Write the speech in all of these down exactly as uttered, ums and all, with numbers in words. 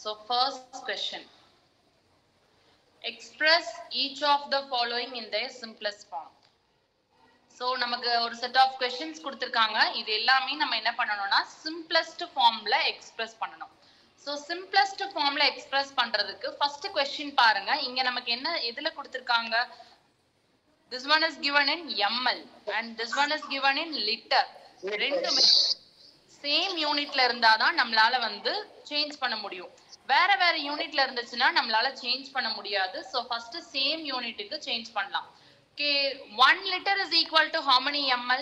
So first question. Express each of the following in their simplest form. So நமக்கு ஒரு set of questions கொடுத்திருக்காங்க. இது எல்லாமே நம்ம என்ன பண்ணனும்னா simplest formல express பண்ணனும். So simplest formல express பண்றதுக்கு first question பாருங்க. இங்க நமக்கு என்ன எதுல கொடுத்திருக்காங்க? This one is given in ml and this one is given in liter. ரெண்டுமே same unitல இருந்தாதான் நம்மளால வந்து change பண்ண முடியும். வேற வேற யூனிட்ல இருந்துச்சுன்னா நம்மளால சேஞ்ச் பண்ண முடியாது. So first same யூனிட்டுக்கு சேஞ்ச் பண்ணலாம். Okay, one liter is equal to how many ml?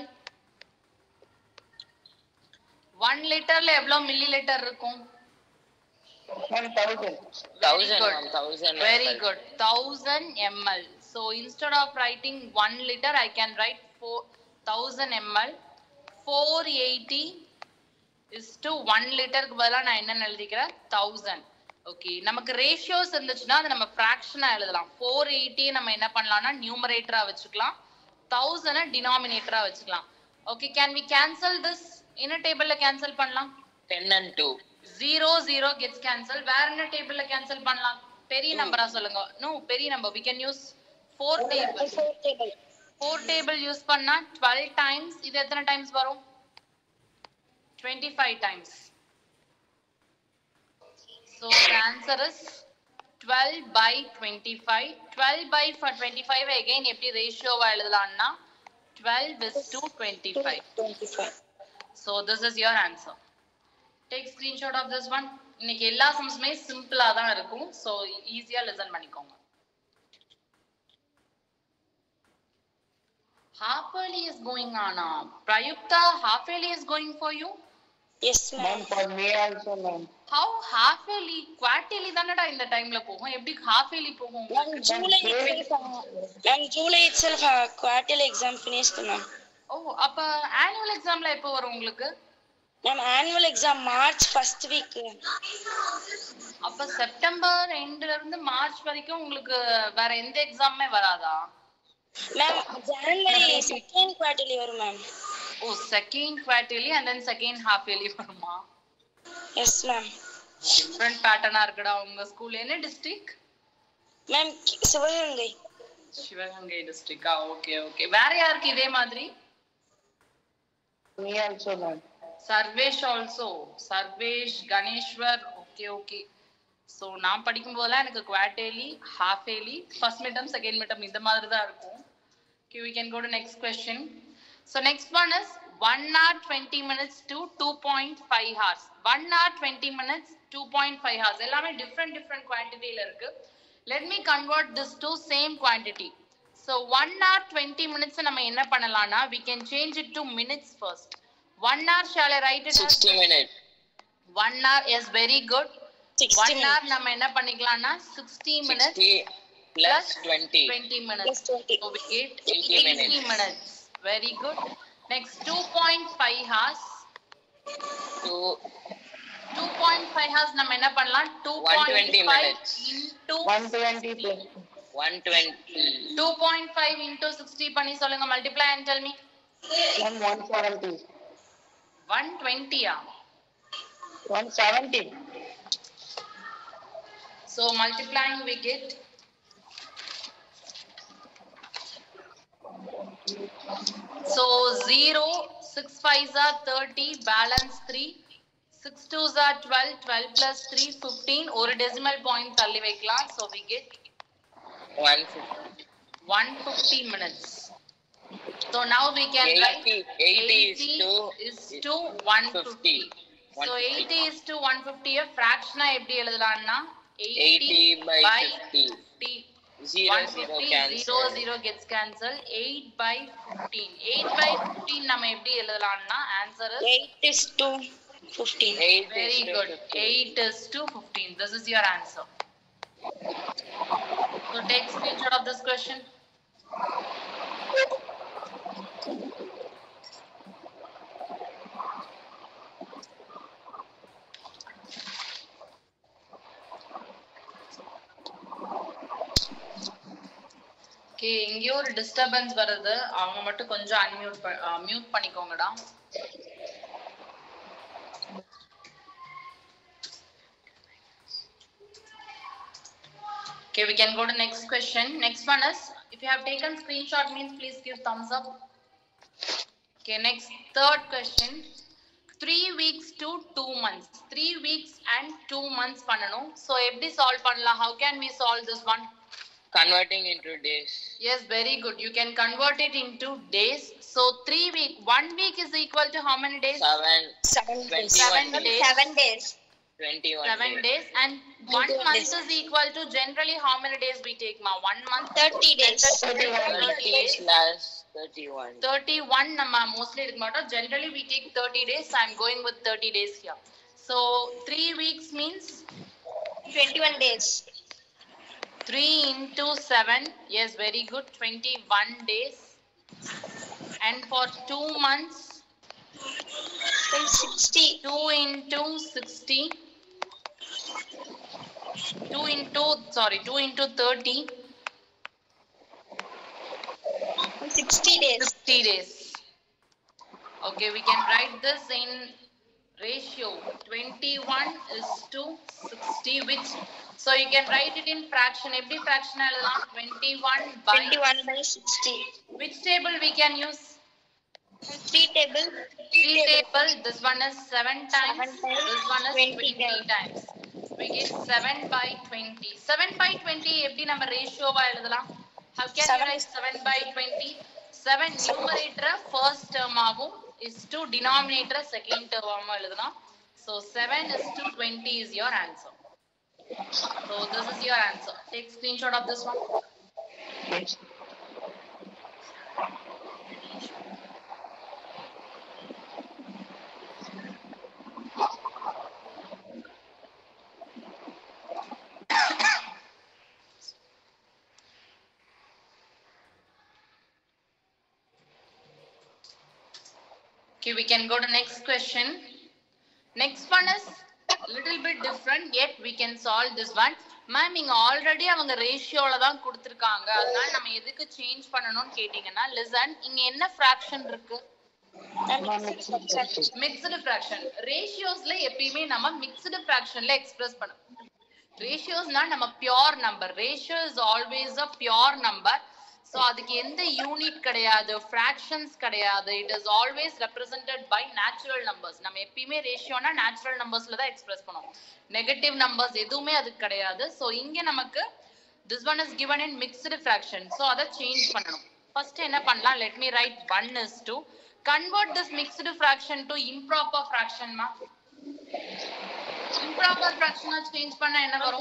one literல எவ்வளவு milliliter இருக்கும்? one thousand. one thousand. Very good. one thousand milliliters. So instead of writing one liter, I can write four thousand milliliters. four eighty is to one liter க்கு பதிலா நான் என்ன எழுதிக்கிறேன்? one thousand. Okay, நமக்கு ratios இருந்துச்சுன்னா அது நம்ம ஃபிராக்ஷனா எழுதலாம். four eighty நம்ம என்ன பண்ணலாம்னா நியூமரேட்டரா வச்சுக்கலாம், one thousand டினாமினேட்டரா வச்சுக்கலாம். Okay, can we cancel this? என்ன டேபிள்ல கேன்சல் பண்ணலாம்? ten and two. zero zero gets cancel. வேற என்ன டேபிள்ல கேன்சல் பண்ணலாம்? பெரிய நம்பரா சொல்லுங்க. நோ, பெரிய number. we can use four table. four table. four table use பண்ணா twelve times. இது எத்தனை டைம்ஸ் வரும்? twenty-five times. So the answer is twelve by twenty-five. twelve by for twenty-five again எப்படி ரேஷியோவா எழுதலாம்னா twelve is to twenty-five. twenty-five. So this is your answer. Take screenshot of this one. இன்னைக்கு எல்லா சம்ஸ்மே சிம்பிளா தான் இருக்கும். So ஈஸியா listen பண்ணிக்கோங்க. Half yearly is going on. Prayukta, half yearly is going for you? Yes ma'am. Ma'am, for me also ma'am. How half yearly? Quarterly தானடா இந்த டைம்ல போகும். எப்படி half yearly போகும்? Ma'am, July itself. Ma'am, July itself quarterly exam finished ma'am. ஓ, அப்ப annual examல எப்போ வரும் உங்களுக்கு? Ma'am, annual exam March first week. அப்ப செப்டம்பர் எண்ட்ல இருந்து மார்ச் வரைக்கும் உங்களுக்கு வேற எந்த எக்ஸாம்மே வராதா? Ma'am, January second quarterly வரும் ma'am. Oh, second quarterly and then second half yearly வருமா? Yes ma'am. டிஃபரண்ட் பேட்டர்னா இருக்குடா உங்க ஸ்கூல். என்ன டிஸ்ட்ரிக்ட்? Ma'am, சிவகங்கை. சிவகங்கை டிஸ்ட்ரிக்டா? Okay okay. வேற யாருக்கு இதே மாதிரி? Me also ma'am. Sarvesh also. Sarvesh, Ganeshwar. Okay okay. So நான் படிக்கும் போதெல்லாம் எனக்கு quarterly, half yearly, first midterm, second midterm இந்த மாதிரி தான் இருக்கும். Okay, we can go to next question. So next one is one hour twenty minutes to two point five hours. one hour twenty minutes, two point five hours. எல்லாமே different different quantity ல இருக்கு. Let me convert this to same quantity. So one hour twenty minutes நம்ம என்ன பண்ணலாம்னா we can change it to minutes first. one hour shall I write it as sixty minutes. one hour is very good. sixty one hour minutes. நம்ம என்ன பண்ணிக்கலாம்னா sixty minutes sixty plus twenty. twenty minutes. Plus twenty. So we get eighty eighty minutes. minutes. Very good. Next two point five hours. Two. two point five hours நம்ம என்ன பண்ணலாம்? two point one hundred twenty five minutes. into one twenty plus one twenty. two point five into sixty பண்ணி சொல்லுங்க. Multiply and tell me. ma'am, one seventy. one twenty ah. one seventy. So multiplying we get so zero, six fives are thirty, balance three, six twos are twelve, twelve plus three, fifteen. ஒரு decimal point தள்ளி வைக்கலாம். So we get one fifty. one hundred fifty minutes. So now we can write eighty, eighty is to is to one hundred fifty. So eighty is to one hundred fifty fraction எப்படி எழுதலாம்னா eighty by fifty. fifty. Zero, one hundred fifty, zero cancel. zero, zero gets cancelled. eight by fifteen. eight by fifteen நம்ம எப்படி எழுதலாம்னா answer is eight is to fifteen. eight very is to good. fifty. eight is to fifteen. This is your answer. So take screenshot of this question. Okay, எங்கேயோ ஒரு disturbance வருது. அவங்க மட்டும் கொஞ்சம் unmute mute பண்ணிக்கோங்கடா. Okay, we can go to next question. Next one is, if you have taken screenshot means please give thumbs up. Okay, next third question. Three weeks to two months. Three weeks and two months பண்ணனும். So எப்படி solve பண்ணலாம்? How can we solve this one? Converting into days. Yes, very good. You can convert it into days. So three week, one week is equal to how many days? Seven. Seven days. Seven days. Seven days. Twenty-one. Seven days. days. And one twenty-one month days. is equal to generally how many days we take, ma? One month. Thirty days. Thirty slash thirty-one. thirty-one நம்ம mostly எடுக்க மாட்டோம். Generally we take thirty days. I am going with thirty days here. So three weeks means Twenty-one days. three into seven. Yes, very good. twenty-one days. And for two months, Sixty. two into sixty. two into, sorry, two into thirty. Sixty days. fifty days. Okay, we can write this in ratio. twenty-one is to sixty, which, so you can write it in fraction. Every fraction எழுதலாம். twenty-one by, Twenty-one by sixty. which table we can use? Three table. Three table. This one is seven times. Seven times. This one is twenty twenty times. We get seven by twenty. seven by twenty எப்படி நம்ம ரேஷியோவா எழுதலாம்? How can Seven. you write seven by twenty? seven numerator first term ஆகும், is to denominator second term ஆகும் எழுதலாம். So seven is to twenty is your answer. So this is your answer. Take screenshot of this one. Yes. Okay, we can go to next question. Next one is little bit different, yet we can solve this one. Ma'am, இங்க already அவங்க ரேஷியோல தான் கொடுத்திருக்காங்க. அதனால நம்ம எதுக்கு change பண்ணனும்னு கேட்டிங்கனா, listen, இங்க என்ன fraction இருக்கு? Mixed fraction. Ratiosல எப்பவுமே நம்ம mixed fractionல express பண்ணணும். Ratios na நம்ம pure number. Ratio is always a pure number. So அதுக்கு எந்த யூனிட் கிடையாது, fractions கிடையாது. It is always represented by natural numbers. நம்ம எப்பவுமே ரேஷியோனா natural numbersல தான் express பண்ணுவோம். Negative numbers எதுவுமே அதுக்கு கிடையாது. So இங்க நமக்கு this one is given in mixed fraction. So அதை change பண்ணணும். First என்ன பண்ணலாம்? Let me write one is to convert this mixed fraction to improper fraction ma. Improper fraction change பண்ணா என்ன வரும்?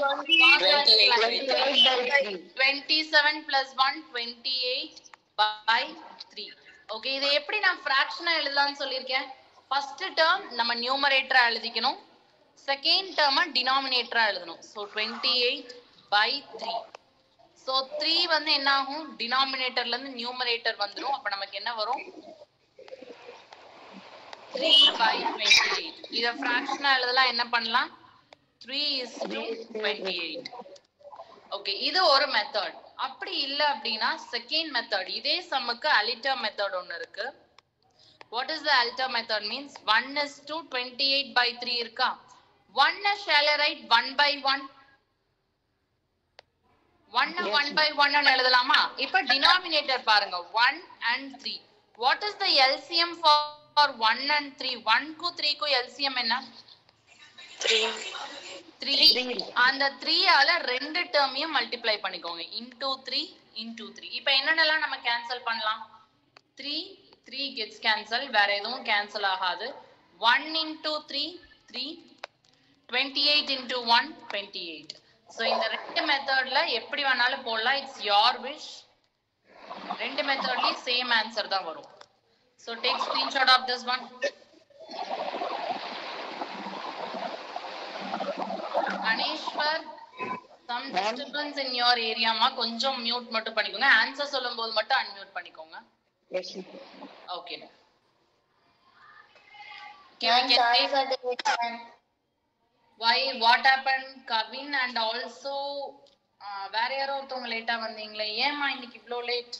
twenty-seven plus one, twenty-eight by three. Okay, இதை எப்படி நான் fraction எழுதலாம்னு சொல்லிருக்கேன். First term நம்ம numerator எழுதிக்கணும். Second term denominator எழுதணும். So twenty-eight by three. So three வந்து என்ன ஆகும்? Denominatorல இருந்து numerator வந்துரும். அப்ப நமக்கு என்ன வரும்? three by twenty-eight. இத fraction எழுதலாம், என்ன பண்ணலாம்? three is to twenty-eight. Okay, இது ஒரு மெத்தட். அப்படி இல்ல அப்படினா செகண்ட் மெத்தட். இதே சம்முக்கு அலிட்டர் மெத்தட் ஒன்னு இருக்கு. What is the alter method means? one is to twenty-eight by three இருக்கா? one shall I write one by one? one one by one ன்னு எழுதலாமா? இப்ப denominator பாருங்க, one and three. What is the L C M for for one and three? one க்கு three க்கு L C M என்ன? Three. three. அந்த three ஆல ரெண்டு டேர்மையும் மல்டிப்ளை பண்ணிக்கோங்க. into three into three. இப்போ என்னென்னலாம் நம்ம கேன்சல் பண்ணலாம்? three three gets cancel, வேற எதுவும் கேன்சல் ஆகாது. one into three three, twenty-eight into one twenty-eight. So இந்த ரெண்டு மெத்தட்ல எப்படி வேணாலும் போடலாம். It's your wish. ரெண்டு மெத்தட்லயும் சேம் ஆன்சர் தான் வரும். So take screenshot of this one. Anishwar, some disturbance in your area ma, கொஞ்சம் mute மட்டும் பண்ணிக்கோங்க. ஆன்சர் சொல்லும்போது மட்டும் unmute பண்ணிக்கோங்க. Yes. Okay. Can we get why what happened Kavin and also uh, வேற யாரோ ஒருத்தவங்க லேட்டா வந்தீங்களே, ஏமா இன்னைக்கு இவ்ளோ லேட்?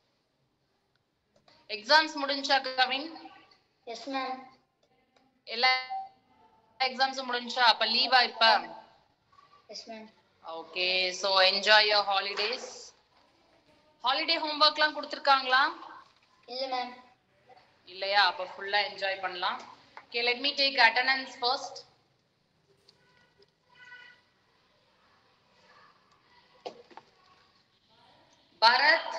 எக்ஸாம்ஸ் முடிஞ்சா கவின்? Yes ma'am. எல்லா எக்ஸாம்ஸ் முடிஞ்சா? அப்ப லீவா இப்ப? Yes ma'am. Okay so enjoy your holidays. Holiday ஹோம்வொர்க்லாம் கொடுத்திருக்காங்களா? இல்ல மேம். இல்லையா? அப்ப ஃபுல்லா என்ஜாய் பண்ணலாம். Okay, let me take attendance first. Bharat,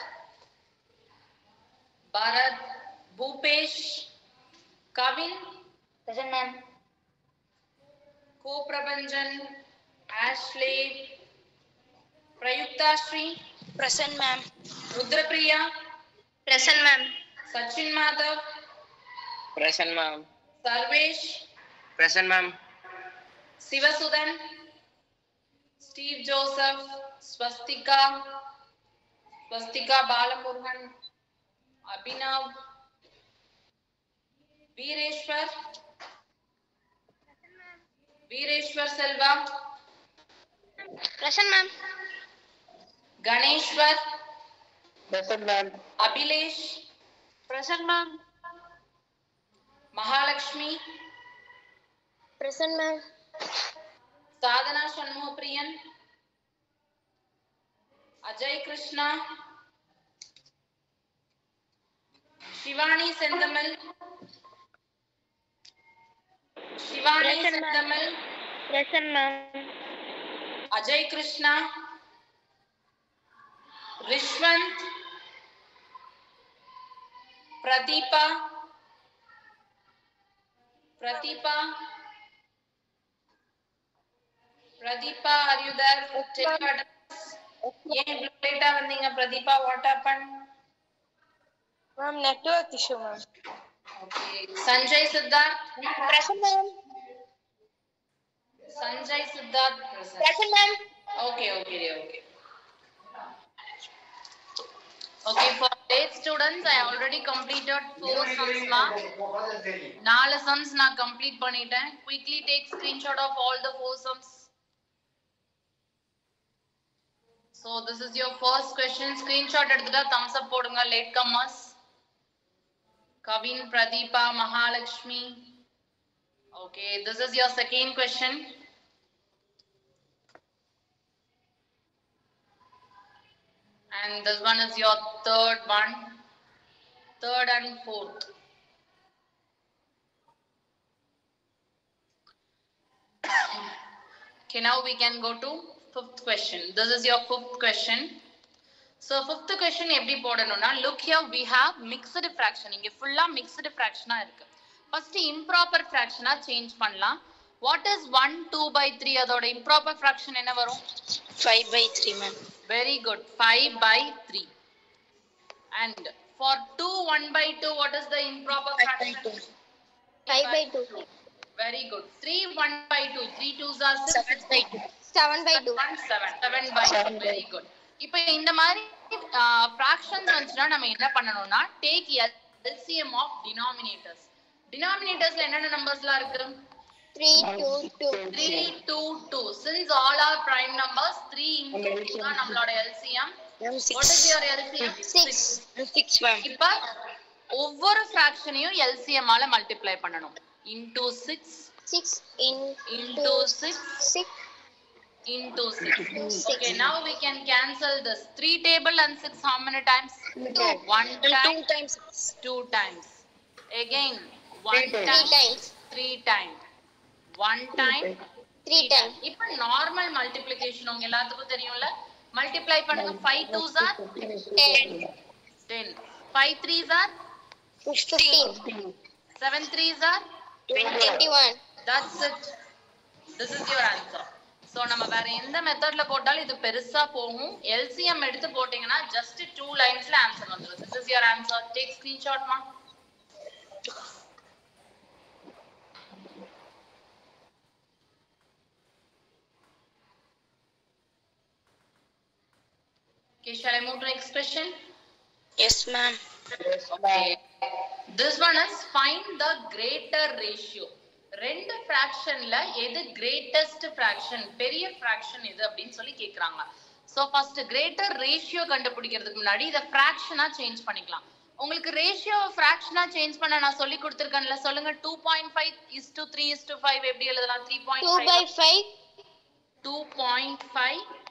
Bharat, Bhupesh, Kavin, Present ma'am. Ko-Prabhanjan, Ashley, Prayukta Shri, Present ma'am. Rudrapriya, Present ma'am. Sachin Madhav, Present, ma'am. Sarvesh, Present, ma'am. Sivasudan, Steve Joseph, Swastika, Swastika Balamurugan, Abhinav, Veereshwar, Veereshwar Selva, Present ma'am. Ganeshwar, Present, ma'am. Abhilesh, Present ma'am. Mahalakshmi, Present ma'am. Sadhana Shanmuhapriyan, Ajay Krishna, Shivani Sendamal, Shivani Present, ma'am. Sendamal, Present ma'am. Ajay Krishna, Rishwant, Pradeepa, Pradeepa, Pradeepa, are you there? Tell your address. ஏன் இவ்வளவு லேட்டா வந்தீங்க Pratibha? What happened? Ma'am, network issue ma'am. Okay. Sanjay Siddharth, Present ma'am. Sanjay Siddharth present. Present ma'am. Okay, okay, okay. Okay, for eight students, I already completed four sums na. நாலு sums நான் complete பண்ணிட்டேன். Quickly take screenshot of all the four sums. So this is your first question. Screenshot எடுத்துட்டா thumbs up போடுங்க late comers. Kavin, Pradeepa, Mahalakshmi. Okay, this is your second question. And this one is your third one. Third and fourth. Okay, now we can go to fifth question. This is your fifth question. So fifth question எப்படி போடணும்னா, look here, we have mixed fraction. இங்க ஃபுல்லா mixed fraction இருக்கு. First improper fraction change பண்ணலாம். What is one two by three? அதோட improper fraction என்ன வரும்? five by three ma'am. Very good. five by three. And for two one by two, what is the improper fraction? five by two. Very good. three one by two. three twos are six. seven by two. seven by two. one seven. seven by two. Very good. இப்போ இந்த மாதிரி fractions வந்துச்சுனா நம்ம என்ன பண்ணனும்னா, take L C M of denominators. Denominatorsல என்னென்ன நம்பர்ஸ்லாம் இருக்கு? three two two. three two two. Since all are prime numbers, three into two தான் நம்மளோட L C M. What is your L C M? six. six ma'am. இப்ப ஒவ்வொரு fractionையும் L C M ஆல multiply பண்ணனும். Into six. six in Into six. six. Into six. Okay, now we can cancel this. three table and six how many times? two. One And time. two times six. Two times. Again. One Three time. times. Three times. One time. three times. இப்ப normal multiplication உங்க எல்லாத்துக்கும் தெரியும்ல, multiply பண்ணுங்க. five twos are ten. ten. five threes are fifteen. seven threes are twenty-one. that's it. This is your answer. So நம்ம வேற எந்த மெத்தட்ல போட்டாலும் இது பெருசா போகும். L C M எடுத்து போட்டீங்கன்னா just two linesல ஆன்சர் வந்துரும். This is your answer. Take screenshot ma. Okay, shall I move to next question? Yes ma'am. Okay. This one is find the greater ratio. ரெண்டு fractionல எது greatest fraction, பெரிய fraction எது அப்படினு சொல்லி கேக்குறாங்க. So first greater ratio கண்டுபிடிக்கிறதுக்கு முன்னாடி இத fraction-ஆ change பண்ணிக்கலாம். உங்களுக்கு ratio fraction-ஆ change பண்ண நான் சொல்லி கொடுத்திருக்கேன்ல, சொல்லுங்க. two point five is to three is to five எப்படி எழுதலாம்? three point five. two by five. two point five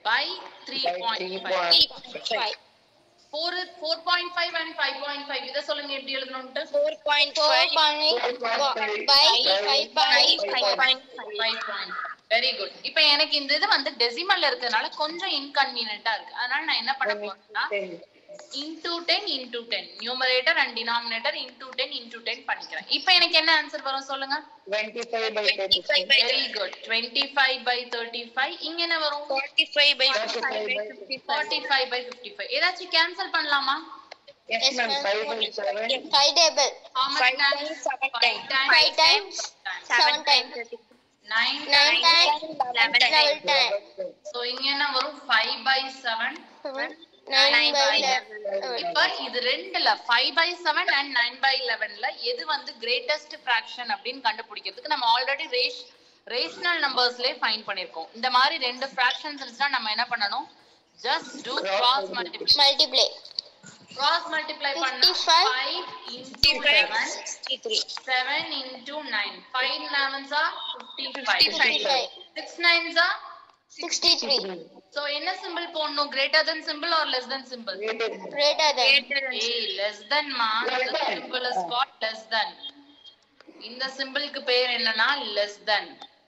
by three point five. four four point five and five point five இத சொல்லுங்க எப்படி எழுதணும்னு. four point five by five point five. Very good. இப்போ எனக்கு இந்த இது வந்து டெசிமல்ல இருக்கறனால கொஞ்சம் இன்கன்வீனியன்ட்டா இருக்கு. அதனால நான் என்ன பண்ண போறேன்னா into ten into ten numerator and denominator into ten into ten பண்ணிக்கிறேன். இப்போ எனக்கு என்ன ஆன்சர் வரும் சொல்லுங்க. twenty-five by thirty-five. Very good. twenty-five by thirty-five இங்க என்ன வரும்? forty-five by forty-five by fifty-five. ஏதாச்சும் கேன்சல் பண்ணலாமா? Yes ma'am. five by seven. five table. How much times? five times. five times. seven times. nine nine times. eleven times. So இங்க என்ன வரும்? five by seven. nine by eleven. இப்ப இது ரெண்டுல five by seven and nine by eleven ல எது வந்து greatest fraction அப்படினு கண்டுபிடிக்கிறதுக்கு நம்ம ஆல்ரெடி ரேஷனல் நம்பர்ஸ்லயே ஃபைண்ட் பண்ணிருக்கோம். இந்த மாதிரி ரெண்டு fractions இருந்துச்சுனா நம்ம என்ன பண்ணனும்? just do cross multiply. multiply. cross multiply பண்ணா five into seven, seven into nine. five elevens are fifty-five. six nines are sixty-three. So என்ன symbol போடணும்? greater than symbol or less than symbol? greater than. Hey, less than ma. The symbol is called less than. இந்த சிம்பிளுக்கு பேர் என்னன்னா less than.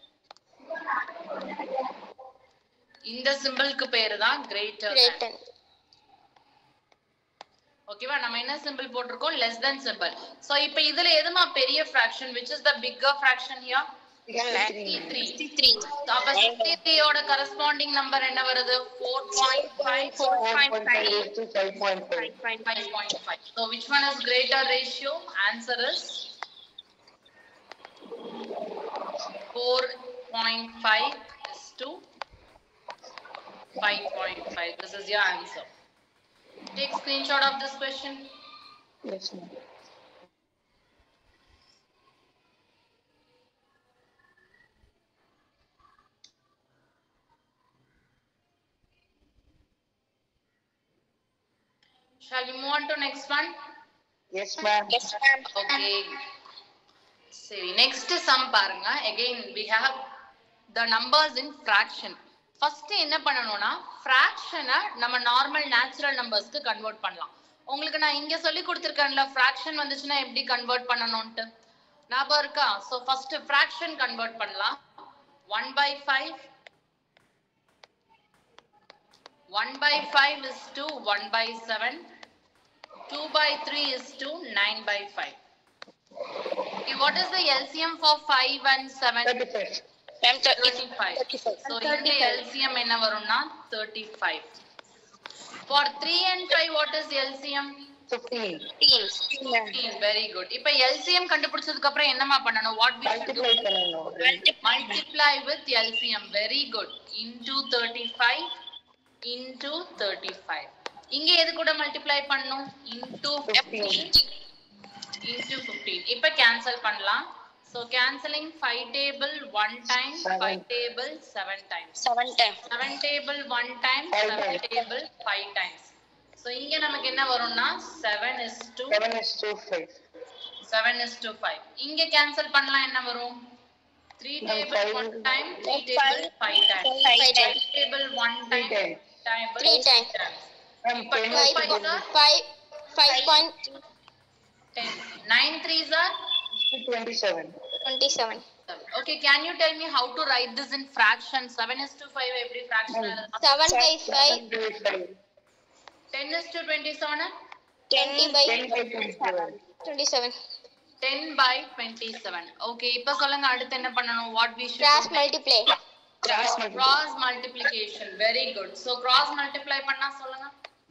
இந்த சிம்பிளுக்கு பேரு தான் greater than. ஓகேவா? நம்ம என்ன சிம்பிள் போட்டுருக்கோம்? less than symbol. So இப்போ இதுல எதுமா பெரிய fraction? which is the bigger fraction here? sixty-three. அப்ப sixty-three ஓட corresponding number என்ன வருது? four point five. four point five to five point five. five point five. So which one is greater ratio? Answer is four point five is to five point five. This is your answer. Take screenshot of this question. Yes ma'am. Shall we move on to next one? Yes ma'am. Yes ma'am. Okay. See, next sum பாருங்க. Again we have the numbers in fraction. First என்ன பண்ணனும்னா fraction நம்ம normal natural நம்பர்ஸ்க்கு convert பண்ணலாம். உங்களுக்கு நான் இங்க சொல்லி கொடுத்திருக்கேன்ல fraction வந்துச்சுனா எப்படி கன்வர்ட் பண்ணனும்னு ஞாபகம் இருக்கா? So first fraction கன்வர்ட் பண்ணலாம். one by five. one by five is to one by seven. two by three is to nine by five. Okay, what is the L C M for five and seven? thirty-five. thirty-five. So in the L C M enna varumna thirty-five. For three and five, what is L C M? fifteen. fifteen. Very good. Ipa L C M kandupidichadukku apra enna pananum? What we should do? Multiply with L C M. Very good. Into thirty-five into thirty-five. இங்க எது கூட multiply பண்ணனும்? into fifteen into fifteen. இப்ப cancel பண்ணலாம். So cancelling five table one time, five table seven times. seven times. seven table one time, seven table five times. So இங்க நமக்கு என்ன வரும்னா seven is to seven is to five. seven is to five. இங்க cancel பண்ணலாம் என்ன வரும்? three table one time, three table five times. five table one time, three times. five five point ten. nine threes are twenty-seven. twenty-seven. Okay, can you tell me how to write this in fraction? seven is to five every fraction. seven by five. ten is to twenty-seven. twenty by twenty-seven. ten by twenty-seven. Okay, இப்ப சொல்லுங்க அடுத்து என்ன பண்ணனும்? What we should cross multiply. cross cross multiplication. Very good. So cross multiply பண்ணா சொல்லுங்க.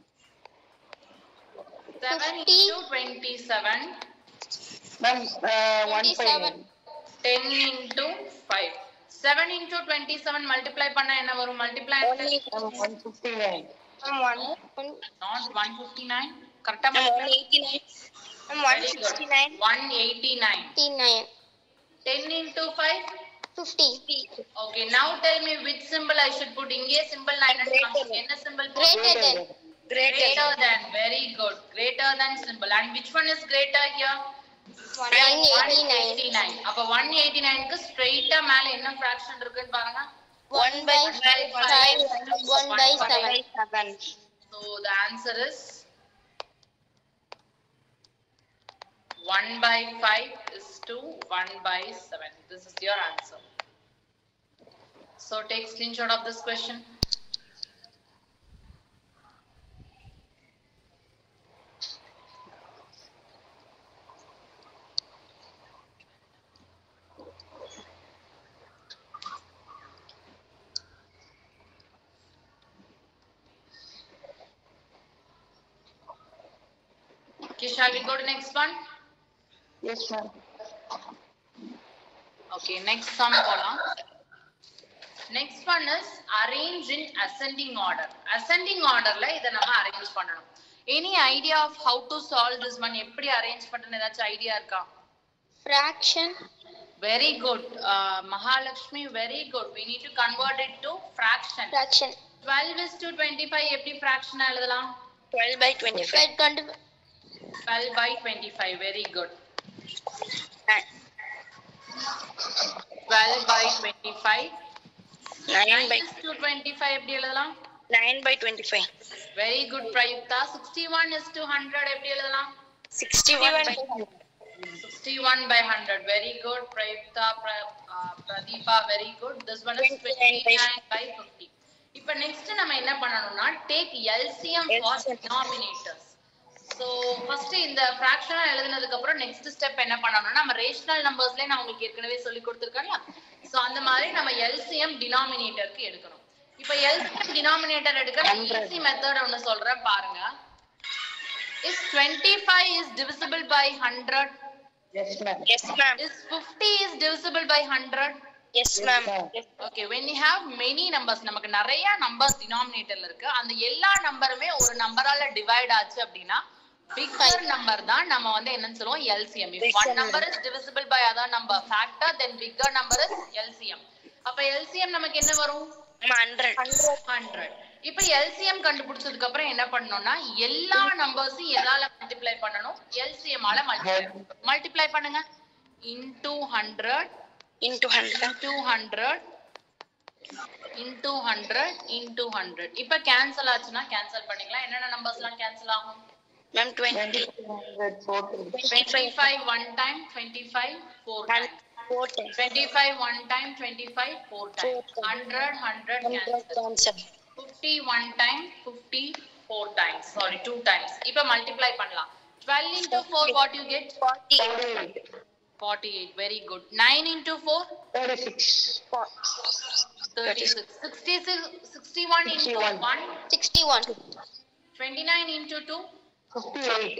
seven into twenty-seven. Ma'am, uh, one five. ten into five. seven into twenty-seven multiply பண்ணா என்ன வரும்? Multiply one fifty-nine. not one fifty-nine. Correct? one eighty-nine. one sixty-nine. one eighty-nine. ten into five. fifty. Okay, now tell me which symbol I should put. Inge symbol nine and என்ன symbol? Greater than. Greater than. Very good. Greater than symbol. And which one is greater here? one eighty-nine. அப்ப one eighty-nine க்கு straight மேல என்ன fraction இருக்குன்னு பாருங்க. one by five, one by seven. So the answer is one by five is to one by seven. This is your answer. So take screenshot of this question. Okay, shall we go to next one? Yes, ma'am. Okay, next sum போலாம். Next one is arrange in ascending order. Ascending order ல இத நம்ம arrange பண்ணனும். Any idea of how to solve this one? எப்படி arrange பண்றதுன்னு ஏதாச்சும் idea இருக்கா? Fraction. Very good. Uh, Mahalakshmi, very good. We need to convert it to fraction. Fraction. twelve is to twenty-five எப்படி fraction எழுதலாம்? twelve by twenty-five. twelve by twenty-five. Very good. twelve by twenty-five. nine by to twenty-five எப்படி எழுதலாம்? nine by twenty-five. Very good, Prayukta. sixty-one is to one hundred எப்படி எழுதலாம்? sixty-one by sixty-one by one hundred. Very good, Prayukta. Pra, uh, Pradeepa, very good. This one is twenty-nine by fifty. இப்போ next நம்ம என்ன பண்ணனும்னா take L C M for denominators. So first இந்த fraction எழுதுனதுக்கு அப்புறம் next step என்ன பண்ணனும்னா நம்ம rational numbersலயே நான் உங்களுக்கு ஏற்கனவே சொல்லி கொடுத்திருக்கேன்ல. So அந்த மாதிரி நம்ம L C M denominatorக்கு எடுக்கணும். இப்போ L C M denominator எடுக்க easy method ஒன்னு சொல்றேன் பாருங்க. If twenty-five is divisible by one hundred, Yes, ma'am. Yes, ma'am. is fifty is divisible by one hundred? Yes, ma'am. Okay, when you have many numbers, நமக்கு நிறைய numbers denominatorல இருக்கு. அந்த எல்லா நம்பருமே ஒரு நம்பரால டிவைட் ஆச்சு அப்படினா bigger number தான் நம்ம வந்து என்னன்னு சொல்லுவோம் L C M. If one number is divisible by other number factor, then bigger number is L C M. அப்ப L C M நமக்கு என்ன வரும்? one hundred. one hundred. இப்போ L C M கண்டுபிடிச்சதுக்கு அப்புறம் என்ன பண்ணனும்னா எல்லா நம்பர்ஸையும் எதால மல்டிப்ளை பண்ணனும்? L C M ஆல மல்டிப்ளை மல்டிப்ளை பண்ணுங்க. into one hundred into one hundred into one hundred into one hundred into one hundred. இப்போ கேன்சல் ஆச்சுனா கேன்சல் பண்ணிக்கலாம். என்னென்ன நம்பர்ஸ்லாம் கேன்சல் ஆகும்? ma'am twenty. twenty-five one time, twenty-five four times. four times. twenty-five one time, twenty-five four times. one hundred one hundred cancel. fifty one time, fifty four times. Sorry, two times. இப்போ multiply பண்ணலாம். twelve into four what you get? forty-eight. forty-eight. Very good. nine into four? thirty-six. thirty-six. sixty-six sixty-one into one? sixty-one. twenty-nine into two? fifty-eight.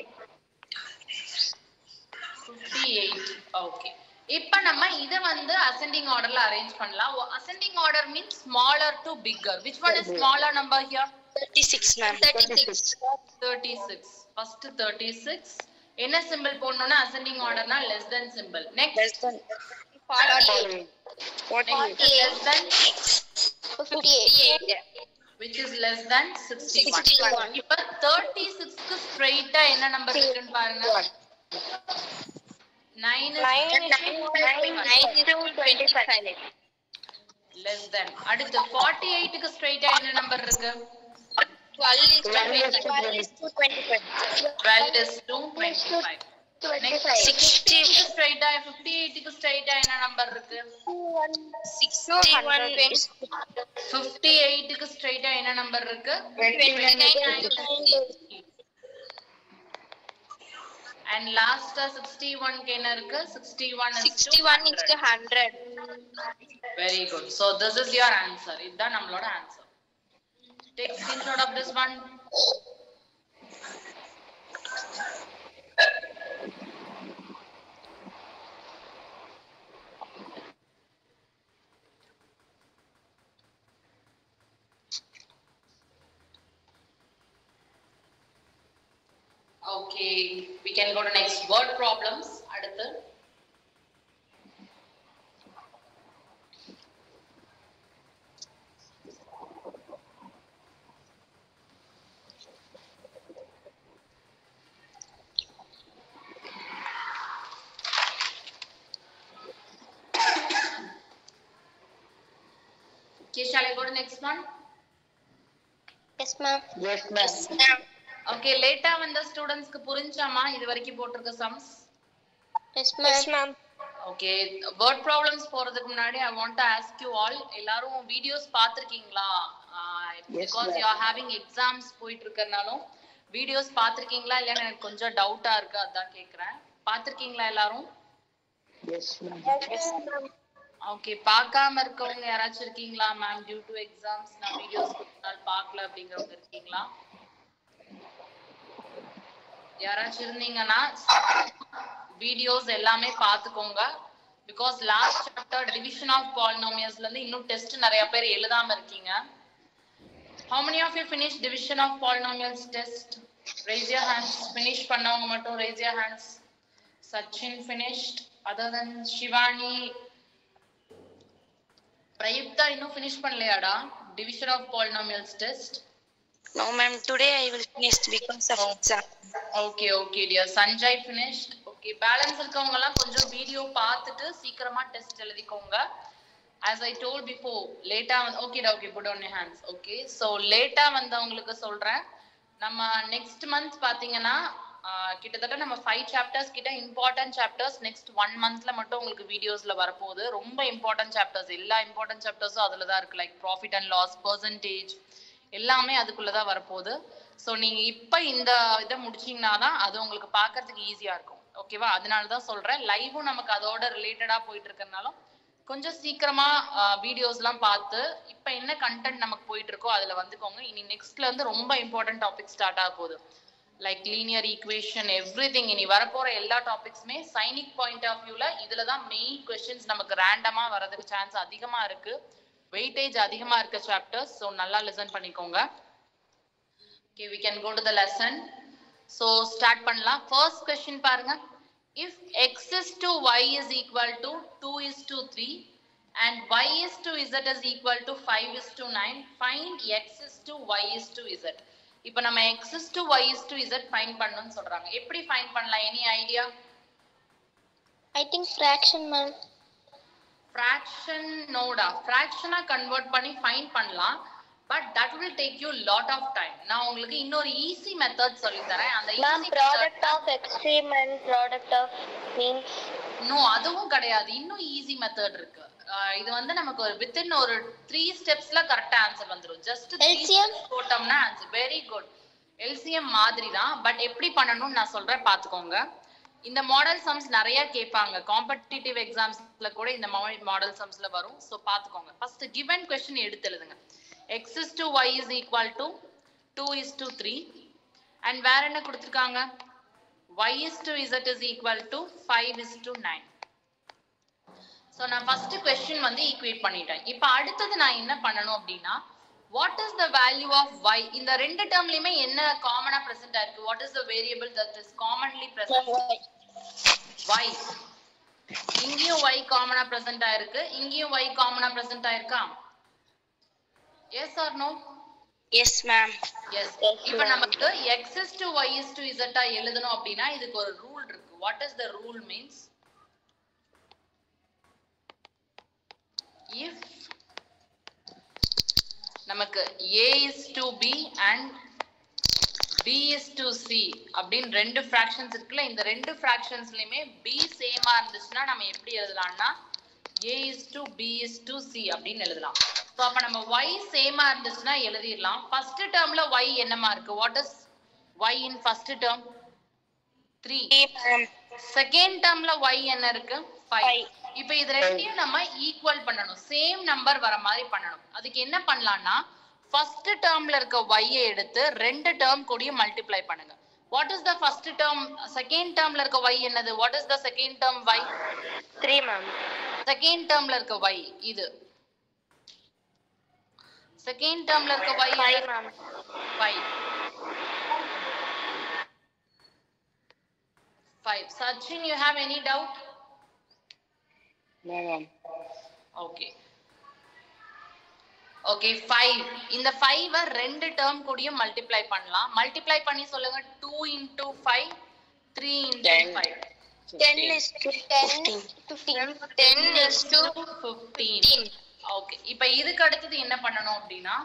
fifty-eight. Okay. இப்போ நம்ம இத வந்து ascending orderல arrange பண்ணலாம். Ascending order means smaller to bigger. Which one is smaller number here? thirty-six, ma'am. thirty-six. thirty-six. First thirty-six. என்ன symbol போடணும்னா ascending orderனா less than symbol. Next. Less than forty-eight. Next less than fifty-eight. which is less than sixty-one. sixty-one. இப்போ thirty-six க்கு straight ஆ என்ன number இருக்குன்னு பாருங்க. nine is nine into twenty-five. less than. அடுத்து forty-eight க்கு straight ஆ என்ன number இருக்கு? twelve is to twenty-five. twelve is to twenty-five. Next sixty க்கு straight ஆ fifty-eight க்கு straight ஆ என்ன நம்பர் இருக்கு? sixty-one. fifty-eight க்கு straight ஆ என்ன நம்பர் இருக்கு? twenty-nine. And last sixty-one க்கு என்ன இருக்கு? sixty-one is sixty-one is to one hundred. Very good. So this is your answer. இதுதான் நம்மளோட answer. Take screenshot of this one. Okay, we can go to next word problems. அடுத்து Okay, shall I go to next one? Yes, ma'am. Yes, ma'am. Okay, later வந்த ஸ்டூடண்ட்ஸ்க்கு புரிஞ்சாமா இது வரைக்கும் போட்டிருக்க sums? Yes, ma'am. Yes, ma'am. Okay, word problems போறதுக்கு முன்னாடி I want to ask you all, எல்லாரும் videos பார்த்திருக்கீங்களா? Because you are having exams போயிட்டு இருக்கறனால வீடியோஸ் பார்த்திருக்கீங்களா இல்லையா எனக்கு கொஞ்சம் டவுட்டா இருக்கு, அதான் கேக்குறேன். பார்த்திருக்கீங்களா எல்லாரும்? Yes, ma'am. Yes, ma'am. Okay, பார்க்காம இருக்கவங்க யாராச்சும் இருக்கீங்களா மேம்? டியூ டு எக்ஸாம்ஸ் நான் வீடியோஸ் கொடுத்தால் பார்க்கல அப்படிங்கறவங்க இருக்கீங்களா? யாராச்சும் இருந்தீங்கன்னா வீடியோஸ் எல்லாமே பார்த்துக்கோங்க. Because last chapter division of பாலினாமியல்ஸ்ல இருந்து இன்னும் டெஸ்ட் நிறைய பேர் எழுதாம இருக்கீங்க. How many of you finished division of polynomials test? Raise your hands. Finish பண்ணவங்க மட்டும் raise your hands. Sachin finished. Other than Shivani, Prayupta இன்னும் finish பண்ணலையாடா division of polynomials test? No, ma'am. Today I will finish because of exam. Okay, okay dear. Sanjay finished. Okay, balance இருக்கவங்க எல்லாம் கொஞ்சம் video பார்த்துட்டு சீக்கிரமா test எழுதிக்கோங்க. As I told before, later okay da okay, put on your hands. Okay, so later வந்தவங்களுக்கு சொல்றேன், நம்ம next month பாத்தீங்கன்னா கிட்டத்தட்ட நம்ம five chapters கிட்ட important chapters next one monthல மட்டும் உங்களுக்கு வீடியோஸ்ல வரப்போகுது. ரொம்ப important chapters, எல்லா important chaptersம் அதுல தான் இருக்கு. Like profit and loss, percentage எல்லாமே அதுக்குள்ள தான் வரப்போகுது. ஸோ நீங்க இப்ப இந்த இதை முடிச்சீங்கன்னா தான் அது உங்களுக்கு பார்க்கறதுக்கு ஈஸியா இருக்கும். ஓகேவா? அதனால தான் சொல்றேன், லைவும் நமக்கு அதோட ரிலேட்டடா போயிட்டு இருக்கறனாலும் கொஞ்சம் சீக்கிரமா வீடியோஸ் எல்லாம் பார்த்து இப்ப என்ன கண்டென்ட் நமக்கு போயிட்டு இருக்கோ அதுல வந்துக்கோங்க. இனி நெக்ஸ்ட்ல இருந்து ரொம்ப இம்பார்ட்டன்ட் டாபிக் ஸ்டார்ட் ஆக போகுது. Like linear equation, everything. இனி வரப்போற எல்லா டாபிக்ஸுமே சைனிக் பாயிண்ட் ஆஃப் வியூல இதுலதான் மெயின் கொஸ்டின்ஸ் நமக்கு ரேண்டமா வரதுக்கு சான்ஸ் அதிகமா இருக்கு. வெயிட்டேஜ் அதிகமா இருக்க சாப்டர்ஸ். ஸோ நல்லா லிசன் பண்ணிக்கோங்க. Okay, we can go to the lesson. So start பண்ணலாம். First question பாருங்க. If x is to y is equal to two is to three and y is to z is equal to five is to nine, find x is to y is to z. இப்போ நம்ம x is to y is to z find பண்ணனும்னு சொல்றாங்க. எப்படி find பண்ணலாம்? Any idea? I think fraction, ma'am. Fraction நோடா. fraction-ஆ convert பண்ணி find பண்ணலாம். But that will take you lot of time. நான் உங்களுக்கு இன்னொரு easy method சொல்லி தரேன். அந்த Ma'am, easy product method of extreme and product of means. No, அதுவும் கிடையாது. இன்னும் easy method இருக்கு. இது வந்து நமக்கு ஒரு within ஒரு three stepsல கரெக்ட்டா ஆன்சர் வந்துரும். just L C M போட்டோம்னா answer. very good. L C M மாதிரி தான், பட் எப்படி பண்ணனும்னு நான் சொல்றேன், பாத்துக்கோங்க. இந்த மாடல் சம்ஸ் நிறைய கேட்பாங்க. காம்படிட்டிவ் எக்ஸாம்ஸ்ல கூட இந்த மாடல் சம்ஸ்ல வரும். சோ பாத்துக்கோங்க. ஃபர்ஸ்ட் given question எடுத்து எழுதுங்க. x is to y is equal to two is to three and வேற என்ன கொடுத்திருக்காங்க? y is to z is equal to five is to nine. So நான் ஃபர்ஸ்ட் क्वेश्चन வந்து equate பண்ணிட்டேன். இப்போ அடுத்து நான் என்ன பண்ணனும் அப்படினா, what is the value of y? இந்த ரெண்டு டேர்ம்லயுமே என்ன காமனா பிரசன்ட் ஆயிருக்கு? what is the variable that is commonly present? y. இங்கேயும் y காமனா பிரசன்ட் ஆயிருக்கு, இங்கேயும் y காமனா பிரசன்ட் ஆயிருக்கா? Yes or no? Yes, ma'am. Yes. இப்போ நமக்கு x is to y is to z ஆ எழுதணும் அப்படினா இதுக்கு ஒரு ரூல் இருக்கு. What is the rule means? If நமக்கு a is to b and b is to c அப்படிን ரெண்டு fractions இருக்குல, இந்த ரெண்டு fractionsலயுமே b சேமா இருந்துச்சுனா நம்ம எப்படி எழுதலாம்னா a is to b is to c அப்படிን எழுதலாம். சோ அப்ப நம்ம y சேமா இருந்துச்சுனா எழுதிரலாம். ஃபர்ஸ்ட் டேர்ம்ல y என்னமா இருக்கு? What is y in first term? three. Second டேர்ம்ல y என்ன இருக்கு? five. இப்போ இது ரெண்டையும் நம்ம ஈக்குவல் பண்ணனும். சேம் நம்பர் வர மாதிரி பண்ணனும். அதுக்கு என்ன பண்ணலாம்னா ஃபர்ஸ்ட் டேர்ம்ல இருக்க y ஐ எடுத்து ரெண்டு டேர்ம் கூடிய மல்டிப்ளை பண்ணுங்க. What is the first term? Second டேர்ம்ல இருக்க y என்னது? What is the second term y? three, ma'am. Second டேர்ம்ல இருக்க y இது. செகண்ட் டேர்ம்ல இருக்க y five, ma'am. five. five. Sachin, you have any doubt? No, ma'am. Okay. Okay, five. இந்த five ரெண்டு டேர்ம் கூடிய மல்டிப்ளை பண்ணலாம். மல்டிப்ளை பண்ணி சொல்லுங்க. two into five, three into five. ten is to ten, fifteen. ten is to fifteen. Okay இப்போ இதுக்கு அடுத்தது என்ன பண்ணணும் அப்படின்னா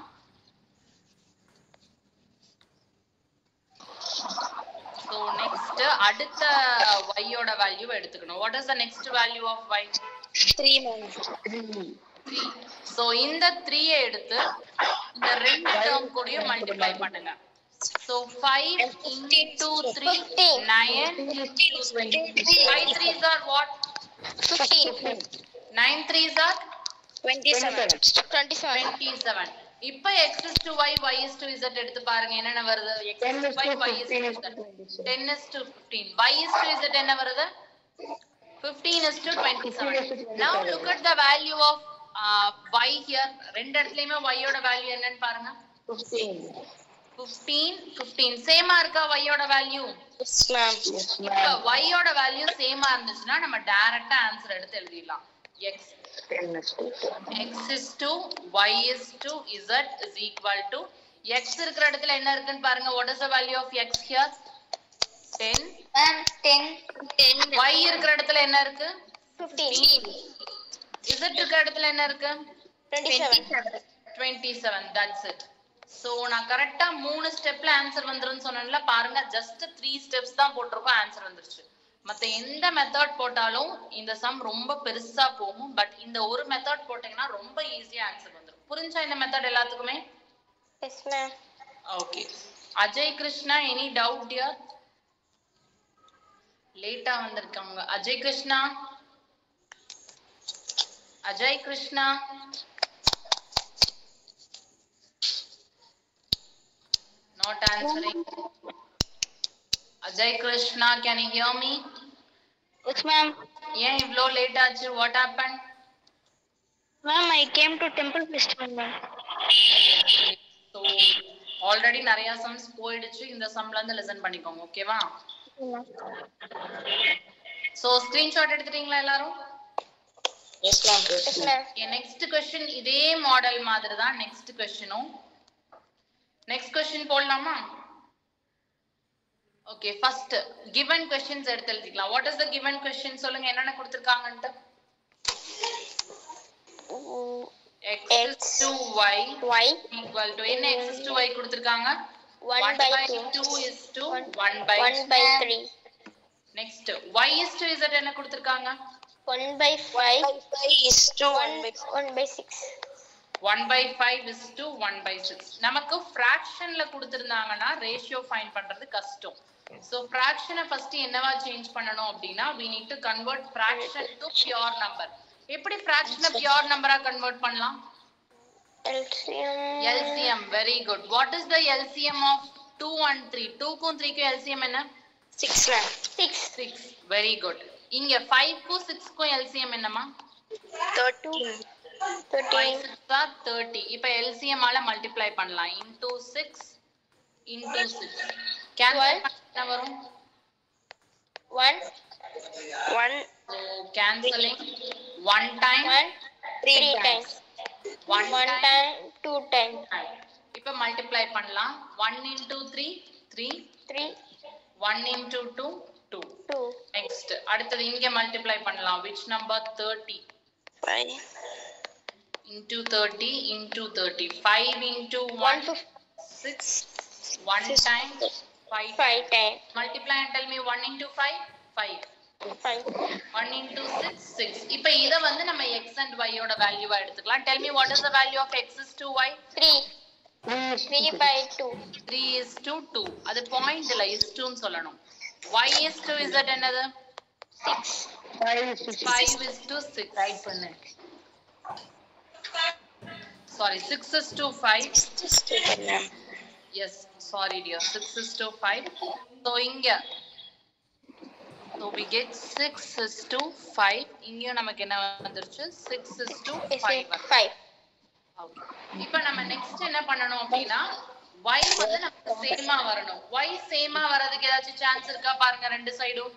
so next அடுத்த y ஓட வேல்யூ எடுத்துக்கணும். what is the next value of y? three ma'am. three. so இந்த three ஐ எடுத்து இந்த ரெண்டு டேர்ம் கூடயே மல்டிப்ளை பண்ணுங்க. so five into three nine five threes are what? fifteen. nine threes are twenty-seven. twenty-seven. twenty-seven. இப்போ x is to y, y is to z எடுத்து பாருங்க என்னென்ன வருது. x is to y, y is to z. ten is to fifteen. y is to z என்ன வருது? fifteen is to twenty-seven. Now look at the value of uh, y here. ரெண்டு இடத்துலயுமே y ஓட value என்னன்னு பாருங்க. fifteen. fifteen, fifteen. சேமா இருக்கா y ஓட வேல்யூ? Yes ma'am. இப்போ y ஓட வேல்யூ சேமா இருந்துச்சுன்னா நம்ம டைரக்டா ஆன்சர் எடுத்து எழுதிடலாம். x ten is to x is to y is to z is equal to x இருக்கிற இடத்துல என்ன இருக்குன்னு பாருங்க. what is the value of x here? ten. Ma'am, ten. ten. y இருக்கிற இடத்துல என்ன இருக்கு? fifteen. z இருக்கிற இடத்துல என்ன இருக்கு? twenty-seven. twenty-seven. that's it. so நான் கரெக்ட்டா மூணு ஸ்டெப்ல ஆன்சர் வந்துருன்னு சொன்னேன்ல பாருங்க. just three steps தான் போட்டுருக்கோம் ஆன்சர் வந்துருச்சு. மத்த எந்த மெத்தட் போட்டாலும் இந்த சம் ரொம்ப பெருசா போகும். பட் இந்த ஒரு மெத்தட் போட்டீங்கன்னா ரொம்ப ஈஸியா ஆன்சர் வந்துரும். புரிஞ்சா இந்த மெத்தட் எல்லாத்துக்குமே? Yes ma'am. Okay. Ajay Krishna any doubt dear? லேட்டா வந்திருக்காங்க. Ajay Krishna Ajay Krishna not answering. Ajay Krishna, can you hear me? Yes ma'am. ஏன் இவ்ளோ லேட் ஆச்சு? what happened? Ma'am, I came to temple festival ma'am. so already நிறைய sums போயிடுச்சு. இந்த sumல இருந்து listen பண்ணிக்கோங்க. ஓகேவா? so screenshot எடுத்துட்டீங்களா எல்லாரும்? Yes ma'am. Yes ma'am. next question இதே மாடல் மாதிரி தான் next questionம். next question போடலாமா? okay first given questions எடுத்து எழுதிக்கலாம். what is the given question சொல்லுங்க என்னென்ன கொடுத்திருக்காங்கன்னு. x is to y Y equal to என்ன x is to y கொடுத்திருக்காங்க? one by two is to one by one by three. next y is to z என்ன கொடுத்திருக்காங்க? one by five is to one by one by six. one by five is to one by six. நமக்கு fractionல கொடுத்திருந்தாங்கன்னா ratio find பண்றது கஷ்டம். so fraction first என்னவா change பண்ணனும் அப்படினா we need to convert fraction to pure number. எப்படி fraction pure number ஆ convert பண்ணலாம்? L C M. L C M. very good. what is the L C M of two and three? two க்கும் three க்கும் L C M என்ன? six ma'am. six. six. very good. இங்க five க்கும் six க்கும் L C M என்னமா? thirteen. thirteen. five six are thirty. இப்போ L C M ஆல multiply பண்ணலாம். into six into six. cancel பண்ணா வரும்? one. one. so cancelling one time one. three, three times. one, one time, time. two times. இப்போ multiply பண்ணலாம். one into three three. three. one into two two. two. next அடுத்தது இங்க multiply பண்ணலாம். which number? thirty. five. into thirty into thirty. five into one. six. one Six. time. five. five times. multiply and tell me one into five. five. five. one into six. six. இப்போ இத வந்து நம்ம x and y ஓட வேல்யூவா எடுத்துக்கலாம். tell me what is the value of x is to y? three. three by two. three is to two. அது point இல்ல is to ன்னு சொல்லணும். y is to z என்னது? six. five is to five is to six. Write பண்ணு. sorry six is to five. yes sorry dear six is to five. so இங்க so we get six is to five. இங்க நமக்கு என்ன வந்துருச்சு? six is to five. five. okay இப்போ நம்ம next என்ன பண்ணனும் அப்படினா y வந்து நமக்கு சேமா வரணும். y சேமா வரதுக்கு ஏதாச்சும் சான்ஸ் இருக்கா பாருங்க ரெண்டு சைடும்.